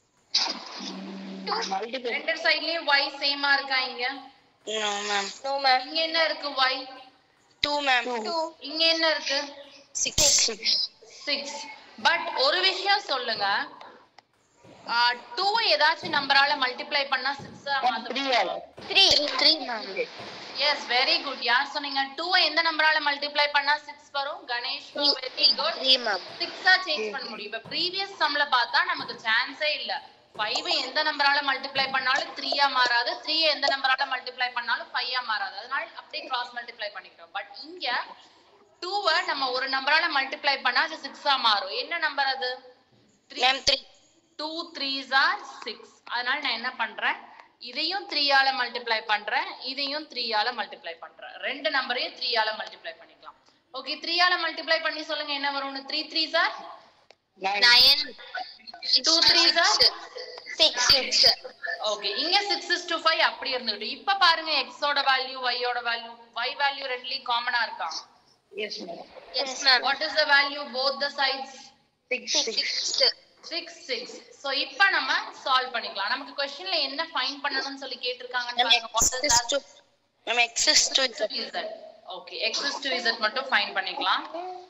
ரெண்டு சைடுலயும் y சேமா இருக்கா இங்க? No ma'am. No ma'am. இங்க என்ன இருக்கு y? two ma'am. two. இங்க என்ன இருக்கு? six. six. பட் ஒரு விஷயம் சொல்லுங்க. two ஏதாச்சும் நம்பரால மல்டிப்ளை பண்ணா six ஆ மாத்த முடியும். three three ma'am. Yes, very good. யார் சொன்னீங்க? two எந்த நம்பரால மல்டிப்ளை பண்ணா six வரும்? Ganesh, very good. three ma'am. six ஆ சேஞ்ச் பண்ண முடியும். இப்ப previous sumல பார்த்தா நமக்கு சான்ஸே இல்ல. five எந்த நம்பரால மல்டிப்ளை பண்ணாலும் three ஆ மாறாது. three எந்த நம்பரால மல்டிப்ளை பண்ணாலும் five ஆ மாறாது. அதனால அப்படியே கிராஸ் மல்டிப்ளை பண்ணிக்கிறோம். பட் இங்க two நம்ம ஒரு நம்பரால மல்டிப்ளை பண்ணா அது six ஆ மாறும். என்ன நம்பர் அது? Ma'am three. two threes are six. அதனால நான் என்ன பண்றேன்? இதையும் three ஆல மல்டிப்ளை பண்றேன், இதையும் three ஆல மல்டிப்ளை பண்றேன். ரெண்டு நம்பரையும் three ஆல மல்டிப்ளை பண்ணிக்கலாம். ஓகே, three ஆல மல்டிப்ளை பண்ணி சொல்லுங்க என்ன வரும்னு. three threes are nine. two threes are six. Okay, இங்க six is to five அப்படி இருந்துட்டு. இப்ப பாருங்க x ஓட வேல்யூ, y ஓட வேல்யூ, y வேல்யூ ரெண்டுலயும் காமனா இருக்கா? Yes, ma'am. Yes ma'am. What is the value both the sides? Six, six. six six. So இப்ப நம்ம சால்வ் பண்ணிக்கலாம். நமக்கு क्वेश्चनல என்ன ஃபைண்ட் பண்ணனும்னு சொல்லி கேட்டிருக்காங்கன்னு பாருங்க. What is that? Ma'am x is to z. Okay, x is to z மட்டும் find பண்ணிக்கலாம்.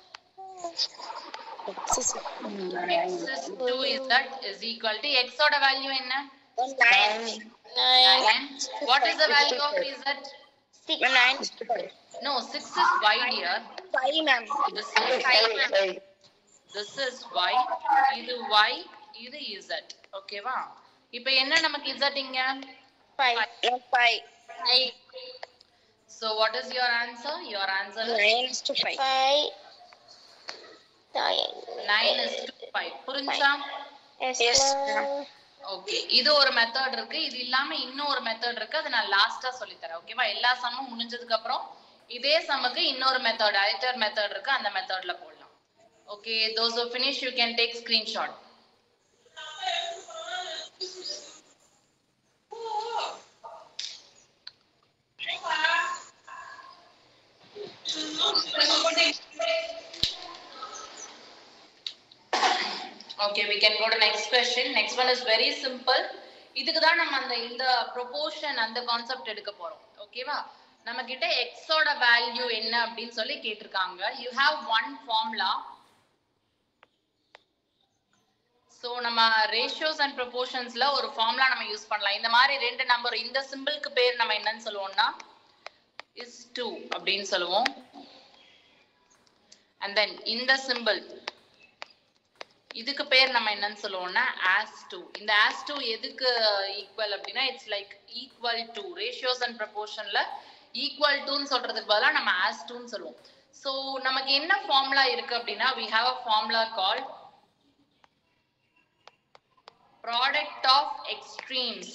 x is x is to z is equal to x ஓட வேல்யூ என்ன? nine. nine. What is the value of z? Six. nine. No, six is y dear. five ma'am. This is Five, five. this is y, இது y, இது z. ஓகேவா? இப்போ என்ன நமக்கு z இங்க? five. five. five. So what is your answer? Your answer is nine is to five. five. nine. nine is to five. புரிஞ்சா? Yes ma'am. Okay, இது ஒரு மெத்தட் இருக்கு. இது இல்லாம இன்னும் ஒரு மெத்தட் இருக்கு. அதை நான் லாஸ்டா சொல்லி தரேன். ஓகேவா? எல்லா சம்மும் முடிஞ்சதுக்கு அப்புறம் இதே சம்முக்கு இன்னொரு மெத்தட், ஐட்டர் மெத்தட் இருக்கு. அந்த மெத்தட்ல போடலாம். Okay, those who finish, you can take screenshot. Okay, we can go to next question. Next one is very simple. இதுக்கு தான் நம்ம அந்த இந்த proportion அந்த கான்செப்ட் எடுக்க போறோம். ஓகேவா? நம்ம கிட்ட x ஓட வேல்யூ என்ன அப்படினு சொல்லி கேட்டிருக்காங்க. You have one formula. So நம்ம ratios and proportionsல ஒரு ஃபார்முலா நம்ம யூஸ் பண்ணலாம். இந்த மாதிரி ரெண்டு நம்பர், இந்த சிம்பிளுக்கு பேர் நம்ம என்னன்னு சொல்லுவோம்னா is two அப்படினு சொல்லுவோம். And then இந்த சிம்பிள், இதுக்கு பேர் நம்ம என்னன்னு சொல்லுவோம்னா as two. இந்த as two எதுக்கு ஈக்குவல் அப்படினா it's like equal to. ratios and proportionல ஈக்குவல் டுன்னு சொல்றதுக்கு பதிலா நம்ம as two ன்னு சொல்லுவோம். So நமக்கு என்ன ஃபார்முலா இருக்கு அப்படினா we have a formula called product of extremes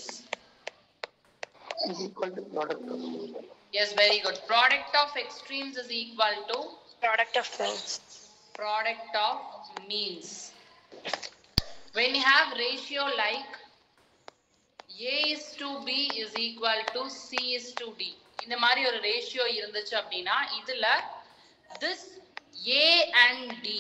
Is equal to product of. yes, very good. Product of extremes is equal to Product of means. product of means. When you have ratio like a is to b is equal to c is to d, இந்த மாதிரி ஒரு ratio இருந்துச்சு அப்படினா இதுல this a and d,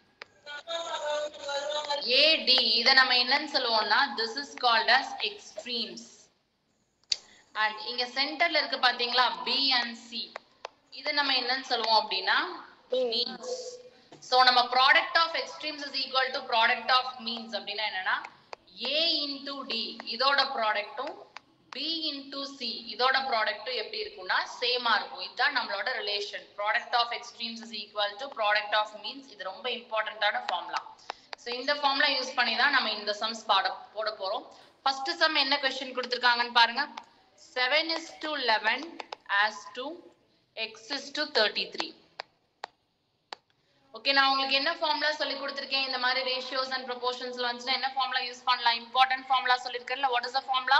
a d இத நம்ம என்னன்னு சொல்லுவோம்னா this is called as extremes. And இங்க சென்டர்ல இருக்கு பாத்தீங்களா b and c, இத நம்ம என்னன்னு சொல்லுவோம் அப்படினா means. So நம்ம product of extremes is equal to product of means அப்படினா என்னன்னா a into d இதோட ப்ராடக்ட்டும் b into c இதோட ப்ராடக்ட்டும் எப்படி இருக்கும்னா சேமா இருக்கும். இதுதான் நம்மளோட relation. product of extremes is equal to product of means. இது ரொம்ப இம்பார்ட்டன்ட்டான ஃபார்முலா. சோ இந்த ஃபார்முலா யூஸ் பண்ணி தான் நம்ம இந்த சம்ஸ் பாட போட போறோம். ஃபர்ஸ்ட் சம் என்ன क्वेश्चन கொடுத்திருக்காங்கன்னு பாருங்க. seven is to eleven as to x is to thirty-three. Okay, நான் உங்களுக்கு என்ன ஃபார்முலா சொல்லி கொடுத்திருக்கேன்? இந்த மாதிரி ரேஷியோஸ் அண்ட் ப்ரொபோர்ஷன்ஸ்ல வந்துச்சுனா என்ன ஃபார்முலா யூஸ் பண்ணலாம்? இம்பார்ட்டன்ட் ஃபார்முலா சொல்லிருக்கேன்ல. What is the formula?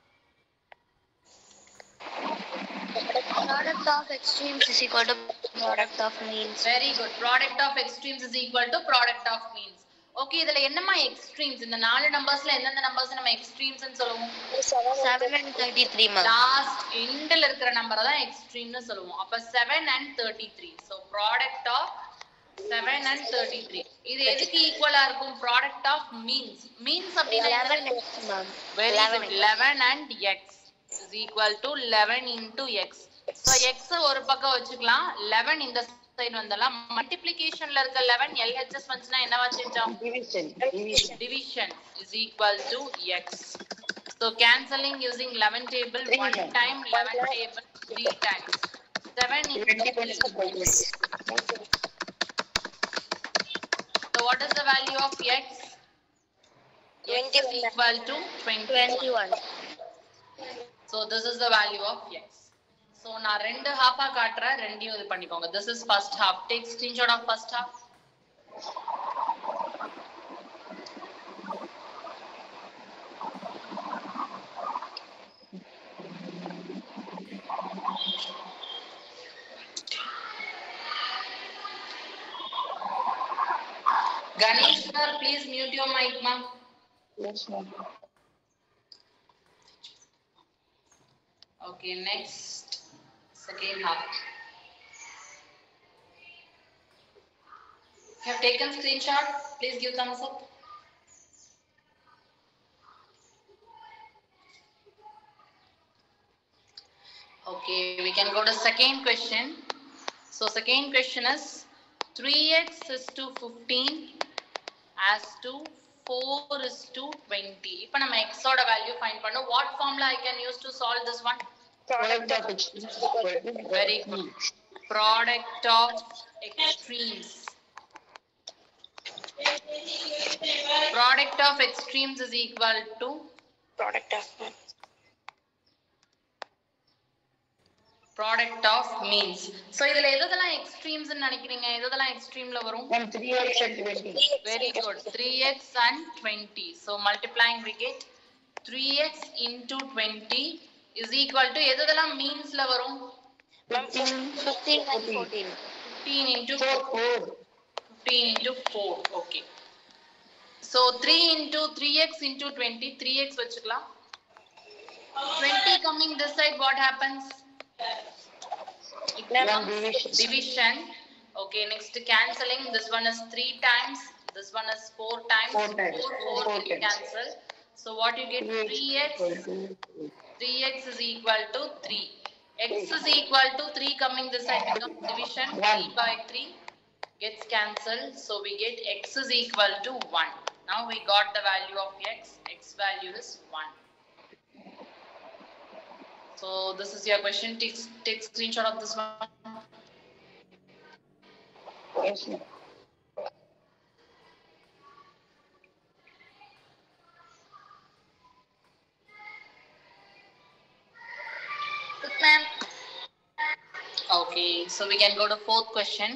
Product of extremes is equal to product of means. Very good. Product of extremes is equal to product of means. Okay, இதுல என்னமா extremes? இந்த நாலு நம்பர்ஸ்ல எந்தெந்த நம்பர்ஸ் நம்ம extremes னு சொல்லுவோம்? seven and thirty-three ma'am. Last எண்ட்ல இருக்கிற நம்பரை தான் எக்ஸ்ட்ரீம் னு சொல்லுவோம். அப்ப seven and thirty-three. So product of seven and thirty-three. இது எதுக்கு ஈக்குவலா இருக்கும்? product of means. means அப்படினா eleven ma'am. very good. eleven and x is equal to eleven into x. So x ஒரு பக்கம் வச்சுக்கலாம், eleven இந்த சைடு வந்தலாம். மல்டிப்ளிகேஷன்ல இருக்க eleven L H S வந்துச்சுனா என்னவா சேஞ்ச் ஆகும்? Division. Division. Division is equal to X. So cancelling using eleven table, Three one times. time, eleven table, three times. seven into three. So what is the value of X? X is equal to twenty-one. So this is the value of X. So நான் ரெண்டு half ஆ காட்றேன், ரெண்டையும் இது பண்ணிக்கோங்க. This is first half. Take screenshot of first half. Ganesh sir, please mute your mic, ma'am. Yes, ma'am. Okay, next, second half. You have taken screenshot, please give thumbs up. Okay, we can go to second question. So second question is three x is to fifteen as to four is to twenty. இப்போ நம்ம x ஓட value find பண்ணோம். What formula I can use to solve this one? Product of extremes is equal to Very good. Product of extremes. Product of extremes is equal to Product of product of means. So இதுல எதெல்லாம் extremes ன்னு நினைக்கிறீங்க? எதெல்லாம் extremeல வரும்? Ma'am, three x and twenty. Very good. three x and twenty. So multiplying we get three x into twenty is equal to எதெல்லாம் meansல வரும்? fifteen, fifteen and fourteen. fifteen into four, four. fifteen into four. Okay. So three into three x into twenty, three x வச்சுக்கலாம். twenty coming this side, what happens? It becomes division. division. Okay, next cancelling. This one is three times. This one is four times. Four times. Four, four, Four three times. cancel. So what you get? three x. three x is equal to three. X is equal to three coming this side becomes division. three by three gets cancelled. So we get x is equal to one. Now we got the value of x. X value is one. So this is your question. Take, take screenshot of this one. Yes, ma'am. Ma'am. Okay, so we can go to fourth question.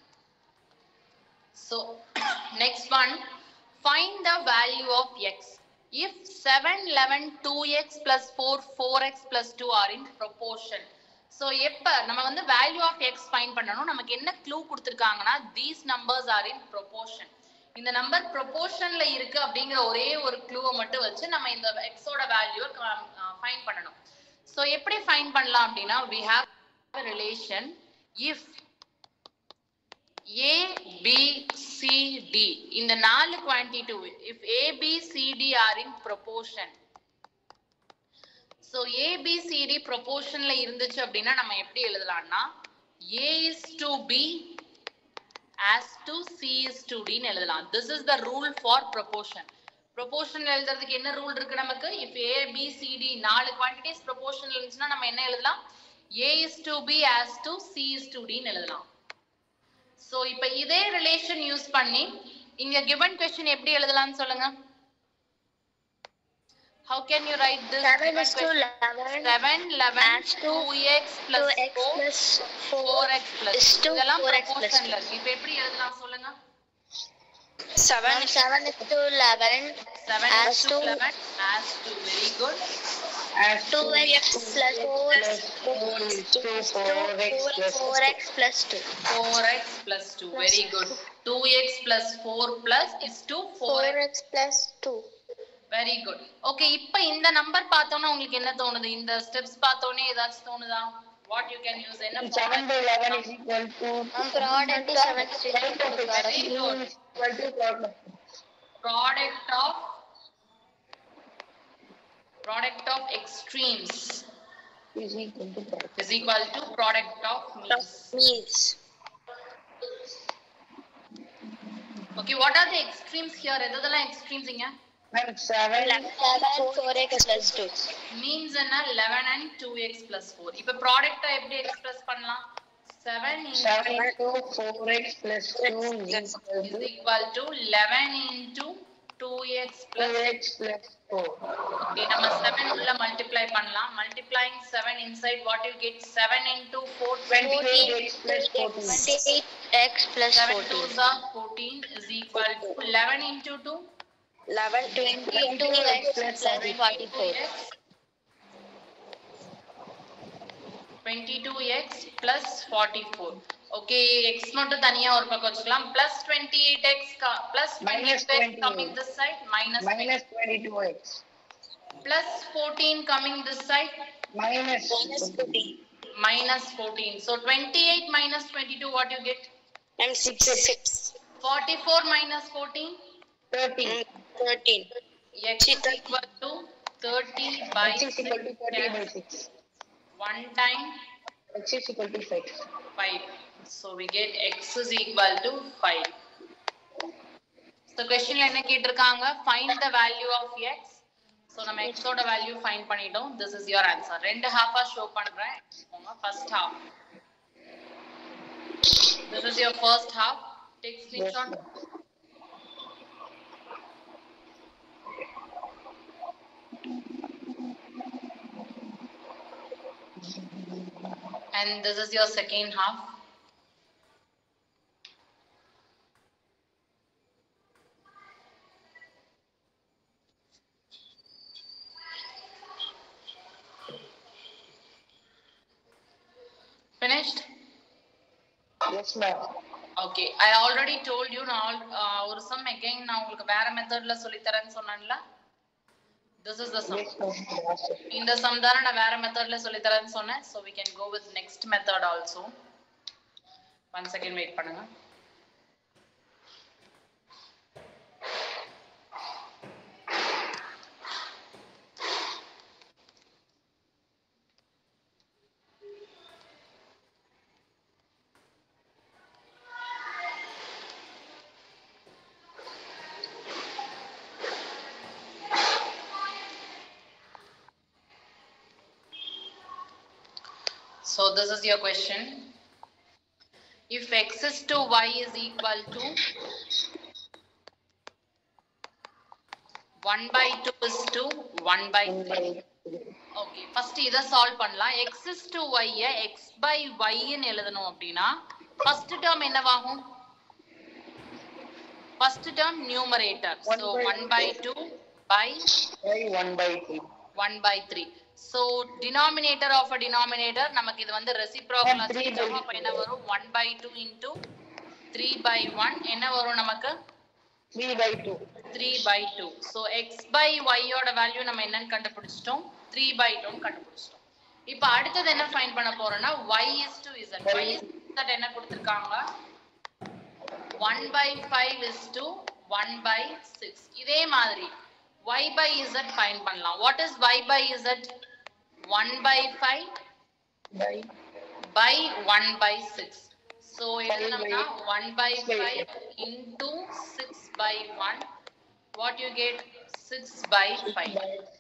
So next one, find the value of x if seven, eleven, two x plus four, four x plus two are in proportion. So எப்ப நம்ம வந்து value of x find பண்ணனும், நமக்கு என்ன clue கொடுத்திருக்காங்கன்னா these numbers are in proportion. இந்த number proportionல இருக்கு அப்படிங்கிற ஒரே ஒரு clue மட்டும் வச்சு நம்ம இந்த x ஓட value find பண்ணனும். So எப்படி find பண்ணலாம் அப்படினா we have a relation if A, B, C, D இந்த நாலு quantity if A, B, C, D are in proportion. So A, B, C, D proportionல இருந்துச்சு அப்படினா நம்ம எப்படி எழுதலாம்னா A is to B as to C is to D ன்னு எழுதலாம். This is the rule for proportion. Proportion எழுதுறதுக்கு என்ன rule இருக்கு நமக்கு? If A, B, C, D நாலு quantities proportion இருந்துச்சுனா நம்ம என்ன எழுதலாம்? A is to B as to C is to D ன்னு எழுதலாம். So இப்ப இதே relation யூஸ் பண்ணி இங்க given question எப்படி எழுதலாம்னு சொல்லுங்க. How can you write this? seven is to eleven. seven, eleven, As to two x plus two x four, plus four four x plus is to இதெல்லாம் four x plus proportionல இருக்கு. இப்ப எப்படி எழுதலாம் சொல்லுங்க? seven. seven is to eleven. seven As is to to eleven as to very good. As two x plus four plus four is to four x plus four x plus two. four x plus two very good. two x plus four plus is to four x. four x plus two. Very good. Okay, இப்ப இந்த number பார்த்தோம்னா உங்களுக்கு என்ன தோணுது? இந்த steps பார்த்தோனே ஏதாச்சும் தோணுதா? What you can use என்ன seven by eleven is equal to Product of seven is equal to Very good. Product of product of extremes is equal to product. is equal to product of means. means. Okay, what are the extremes here? எதெல்லாம் extremes இங்க? Ma'am, seven. eleven four x plus two. Means என்ன? eleven and two x plus four. இப்ப product எப்படி express பண்ணலாம்? seven Seven into into four x plus two is equal is to equal to eleven into two x plus two x plus four. okay, நம்ம seven உள்ள multiply பண்ணலாம். Multiplying seven inside, what you get? seven into four, twenty-eight x plus fourteen. twenty-eight x plus seven fourteen. twos are fourteen is equal to eleven into two, eleven twenty-two x plus forty-four. twenty-two x plus forty-four. Okay, x மட்டும் தனியா ஒரு பக்கம் வச்சுக்கலாம். Plus twenty-eight x plus twenty-two x coming this side, minus Minus twenty-two x. plus fourteen coming this side, Minus fourteen. minus fourteen. So twenty-eight minus twenty-two, what you get? And six six. forty-four minus fourteen, thirteen. thirteen. x is equal to thirty by X is equal to thirty by six. six. one time X is equal to five. five. So we get x is equal to five. So question la enna கேட்டிருக்காங்க, find the value of x. So நம்ம x ஓட value find பண்ணிட்டோம். This is your answer. ரெண்டு half ஆ show பண்றேன். First half. This is your first half. Take screenshot. And this is your second half. Finished? Yes, ma'am. Okay, I already told you now. Uh, ஒரு sum again நான் உங்களுக்கு வேற மெத்தட்ல சொல்லி தரேன்னு சொன்னேன்ல. This is the sum. Yes, ma'am. இந்த sum தான நான் வேற மெத்தட்ல சொல்லி தரேன்னு சொன்னேன். So we can go with next method also. One second wait பண்ணுங்க. So this is your question. If x is to y is equal to one by two is to one by three. Okay, first இத solve பண்ணலாம். X is to y x by y ன்னு எழுதணும் அப்படினா first term என்னவாகும்? First term numerator. So one by two by one by three. one by three. So denominator of a denominator நமக்கு இது வந்து reciprocal ஆச்சுட்டோம். அப்ப என்ன வரும்? one by two into three by one என்ன வரும் நமக்கு? three by two. three by two. So x by y ஓட வேல்யூ நம்ம என்னன்னு கண்டுபிடிச்சிட்டோம்? three by two ன்னு கண்டுபிடிச்சிட்டோம். இப்போ அடுத்து என்ன ஃபைண்ட் பண்ண போறோம்னா y is to z. y is to z என்ன கொடுத்திருக்காங்க? one by five is to one by six. இதே மாதிரி y by z ஃபைண்ட் பண்ணலாம். What is y by z? one by five By by one by six. So எழுதணும்னா one by five into six by one. What you get? six by five.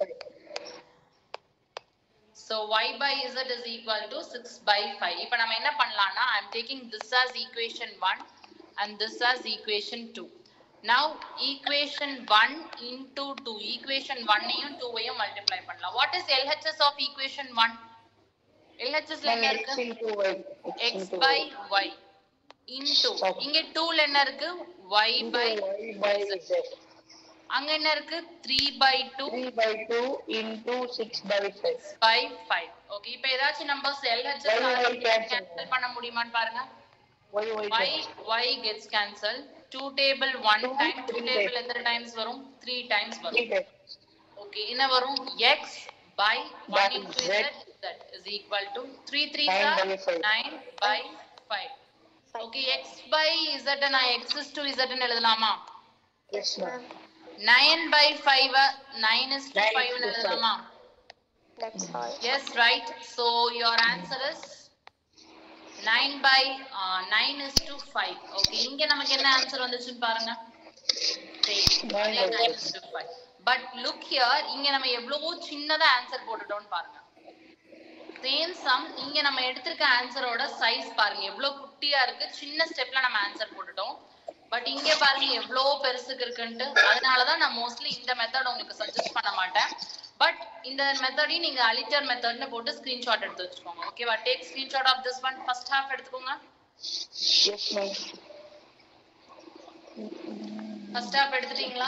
So y by z is equal to six by five. இப்போ நம்ம என்ன பண்ணலாம்னா I am taking this as equation one and this as equation two. Now equation one into two. Equation one ஐயும் two ஐயும் multiply பண்ணலாம். What is L H S of equation one? L H S ல என்ன இருக்கு? x into y. X by y into இங்க two ல என்ன இருக்கு? Y by y by z. அங்க என்ன இருக்கு? three by two three by two into six by five. by five. Okay, இப்போ ஏதாச்சும் numbers L H S cancel பண்ண முடியுமான்னு பாருங்க. y y y y gets cancelled. two table one Two, time, two three table times. எத்தனை times வரும்? three times three வரும். times. Okay, என்ன வரும்? X by one By into Z. Z, Z is equal to three three Nine are by five. nine by five. Okay, X by Z நான் X is to Z ன்னு எழுதலாமா? Yes, ma'am. nine by five nine is to Nine five is ன்னு to எழுதலாமா? That's all. Yes, right. So your answer is nine by uh, nine is to five. Okay, இங்க நமக்கு என்ன answer வந்துச்சுன்னு பாருங்க. nine is to five. But look here, இங்க நம்ம எவ்வளவு சின்னதா ஆன்சர் போட்டுட்டோம்னு பாருங்க. Same sum, இங்க நம்ம எடுத்திருக்க ஆன்சரோட சைஸ் பாருங்க எவ்வளவு குட்டியா இருக்கு. சின்ன ஸ்டெப்ல நம்ம ஆன்சர் போட்டுட்டோம். பட் இங்க பாருங்க எவ்வளவு பெருசுக்கு இருக்குன்னு. அதனால தான் நான் மோஸ்ட்லி இந்த மெத்தட் உங்களுக்கு சஜஸ்ட் பண்ண மாட்டேன். பட் இந்த மெத்தடையும் நீங்க அலிட்டர் மெத்தட்னு போட்டு ஸ்கிரீன்ஷாட் எடுத்து வச்சுக்கோங்க. ஓகேவா? Take screenshot of this one. First half எடுத்துக்கோங்க. Yes, ma'am. ஃபர்ஸ்ட் ஹாஃப் எடுத்துட்டீங்களா?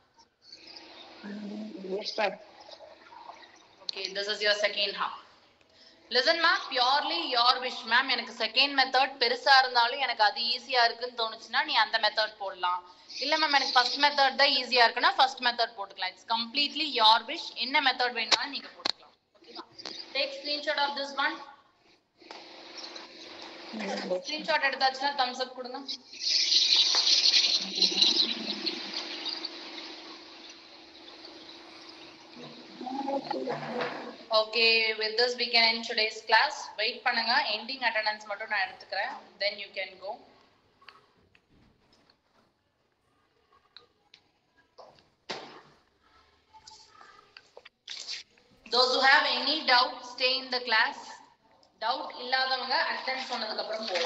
Yes, ma'am. Okay, this is your second half. Listen ma'am, purely your wish ma'am. எனக்கு செகண்ட் மெத்தட் பெருசா இருந்தாலும் எனக்கு அது ஈஸியா இருக்குன்னு தோணுச்சுன்னா நீ அந்த மெத்தட் போடலாம். இல்ல மேம் எனக்கு ஃபர்ஸ்ட் மெத்தட் தான் ஈஸியா இருக்குன்னா ஃபர்ஸ்ட் மெத்தட் போட்டுக்கலாம். It's completely your wish. என்ன மெத்தட் வேணாலும் நீங்க போட்டுக்கலாம். ஓகேவா? Take screenshot of this one. Screenshot எடுத்தாச்சுன்னா தம்ஸ் அப் கொடுங்க. Okay, with this we can end today's class. Wait பண்ணுங்க, ending attendance மட்டும் நான் எடுத்துக்கிறேன். Then you can go. Those who have any doubt, stay in the class. Doubt இல்லாதவங்க attendance சொன்னதுக்கு அப்புறம் போங்க.